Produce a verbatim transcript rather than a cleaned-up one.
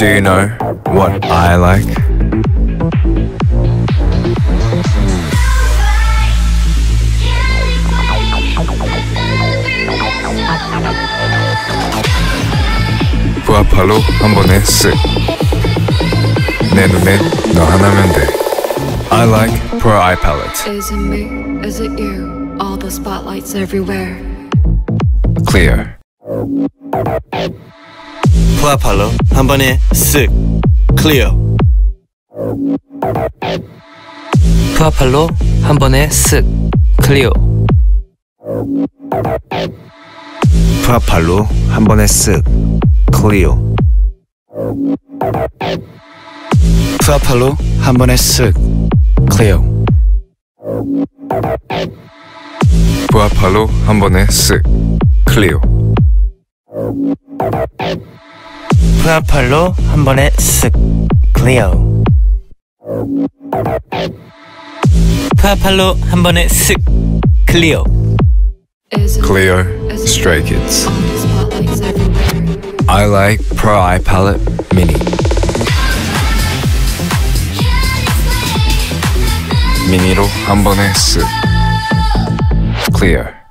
Do you know what I like? 부하팔로 한 번에 쓱. 내 눈에 너 하나면 돼. I like Pro Eye Palette. Is it me? Is it you? All the spotlights everywhere. CLIO. 부하팔로 한 번에 쓱. 클리어. 부하팔로 한 번에 쓱. 클리오. 부하팔로 한 번에 쓱. 클리오. 부하팔로 한 번에 쓱. 클리오. 부하팔로 한 번에 쓱. 클리오. 부하팔로 한 번에 쓱. 클리오. 부하팔로 한 번에 쓱. 클리오. Is it CLIO. Is it Stray Kids. all the spotlights everywhere. I like Pro Eye Palette Mini. 미니로 한 번에 쓱. CLIO.